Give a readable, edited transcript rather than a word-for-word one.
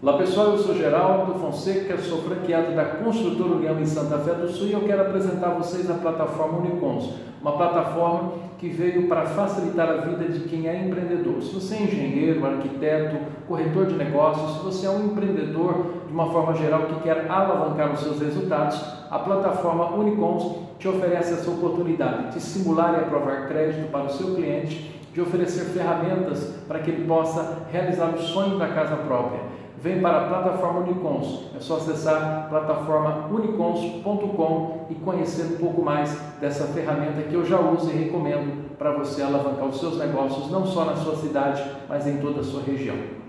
Olá pessoal, eu sou Geraldo Fonseca, sou franqueado da Construtora União em Santa Fé do Sul e eu quero apresentar a vocês a plataforma Unicons, uma plataforma que veio para facilitar a vida de quem é empreendedor. Se você é engenheiro, arquiteto, corretor de negócios, se você é um empreendedor de uma forma geral que quer alavancar os seus resultados, a plataforma Unicons te oferece essa oportunidade de simular e aprovar crédito para o seu cliente, de oferecer ferramentas para que ele possa realizar o sonho da casa própria. Vem para a plataforma Unicons, é só acessar plataformaunicons.com e conhecer um pouco mais dessa ferramenta que eu já uso e recomendo para você alavancar os seus negócios, não só na sua cidade, mas em toda a sua região.